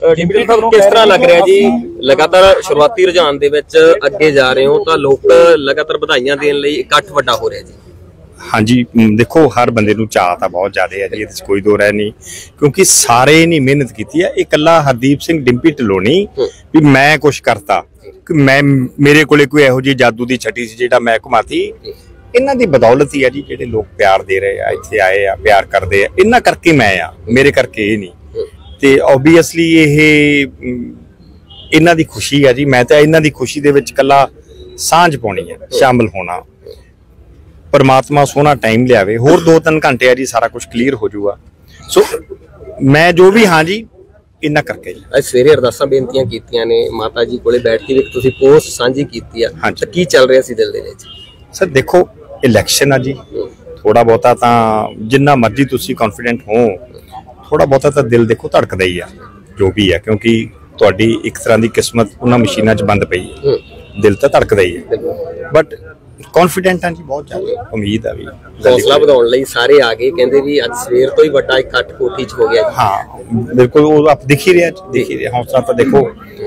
ਡਿੰਪਲ ਸਾਹਿਬ ਕਿਸ ਤਰ੍ਹਾਂ ਲੱਗ ਰਿਹਾ ਜੀ, ਲਗਾਤਾਰ ਸ਼ੁਰੂਆਤੀ ਰੁਝਾਨ ਦੇ ਵਿੱਚ ਅੱਗੇ ਜਾ ਰਹੇ ਹੋ ਤਾਂ ਲੋਕ ਲਗਾਤਾਰ ਵਧਾਈਆਂ ਦੇਣ ਲਈ ਇਕੱਠ ਵੱਡਾ ਹੋ ਰਿਹਾ ਜੀ। हाँ जी, देखो हर बंदे नूं चाह तां बहुत ज़्यादा है जी, इहदे च कोई दो राय नहीं, क्योंकि सारे ने मेहनत की है। इकल्ला हरदीप सिंह डिंपी ढिल्लों नहीं भी मैं कुछ करता कि मैं मेरे कोले कोई इहो जी जादू की छटी सी जिहड़ा मैं घुमाती, इन्हां दी बदौलत ही है जी जिहड़े लोग प्यार दे रहे आ, इत्थे आए आ, प्यार करते आ, इन्हां करके मैं आ, मेरे करके ये नहीं। ते ओबीअसली ये इन्हां दी खुशी है जी, मैं तां इन्हां दी खुशी दे विच कल्ला सांझ पाउणी है, शामिल होना। परमात्मा सोहना टाइम लियावे, होर 2-3 घंटे है जी सारा कुछ क्लीयर हो जाऊगा। सो मैं जो भी हाँ जी इन्ना करके जी। ਅੱਜ ਸਵੇਰੇ ਅਰਦਾਸਾਂ ਬੇਨਤੀਆਂ ਕੀਤੀਆਂ ਨੇ ਮਾਤਾ ਜੀ ਕੋਲੇ ਬੈਠ ਕੇ, ਵੀ ਤੁਸੀਂ ਪੋਸਟ ਸਾਂਝੀ ਕੀਤੀ ਆ, ਤਾਂ ਕੀ ਚੱਲ ਰਿਹਾ ਸੀ ਦਿਲ ਦੇ ਵਿੱਚ? सर देखो इलैक्शन आ जी, थोड़ा बहुता तां जिन्ना मर्जी तुसी कॉन्फिडेंट हो, थोड़ा बहुता तां दिल देखो धड़कदा ही आ जो भी है, क्योंकि तुहाडी एक तरह की किस्मत उन्हां मशीनां च बंद पई है, दिल तां धड़कदा ही है। बट कॉन्फिडेंट हाँ जी, बहुत ज़्यादा उम्मीद है भी। हौसला बढ़ाने लई सारे आ गए, कहंदे भी अज सवेर तो ही बड़ा इकट्ठ कोठी च हो गया। हाँ बिल्कुल, वो आप दिख ही रहे हौसला तो देखो,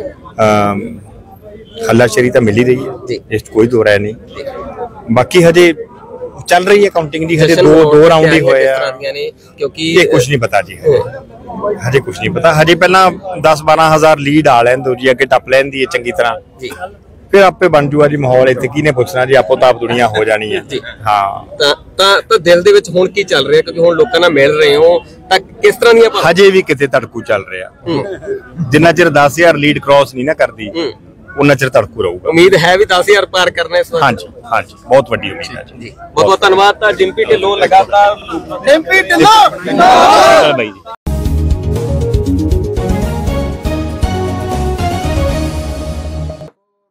हल्लाशेरी तो मिल ही रही है, इस कोई दो राय नहीं। बाकी हजे चल रही है काउंटिंग जी, हजे दो राउंड ही होए क्योंकि ये कुछ नहीं पता जी, हजे कुछ नहीं पता। हजे पहला 10-12 हज़ार लीड आ लैन दो जी, अगे टप लैंदी है चंगी तरह, फिर आपे बन जूगा जी माहौल। इत्थे किने पुछना जी, आपो ताप दुनिया हो जानी है। हाँ ਤਾਂ ਦਿਲ ਦੇ ਵਿੱਚ ਹੁਣ ਕੀ ਚੱਲ ਰਿਹਾ, ਕਿਉਂਕਿ ਹੁਣ ਲੋਕਾਂ ਨਾਲ ਮਿਲ ਰਹੇ ਹੋ ਤਾਂ ਕਿਸ ਤਰ੍ਹਾਂ ਦੀਆਂ? ਹਜੇ ਵੀ ਕਿਤੇ ਧੜਕੂ ਚੱਲ ਰਿਹਾ, ਜਿੰਨਾ ਚਿਰ 10,000 ਲੀਡ ਕ੍ਰਾਸ ਨਹੀਂ ਨਾ ਕਰਦੀ ਉਹਨਾਂ ਚਿਰ ਧੜਕੂ ਰਹੂਗਾ। ਉਮੀਦ ਹੈ ਵੀ 10,000 ਪਾਰ ਕਰਨਾ ਇਸ ਵਾਰ? ਹਾਂਜੀ ਹਾਂਜੀ, ਬਹੁਤ ਵੱਡੀ ਉਮੀਦ ਹੈ ਜੀ। ਬਹੁਤ ਬਹੁਤ ਧੰਨਵਾਦ। ਤਾਂ ਡਿੰਪੀ ਢਿੱਲੋਂ ਲਗਾਤਾਰ ਬਾਈ ਜੀ।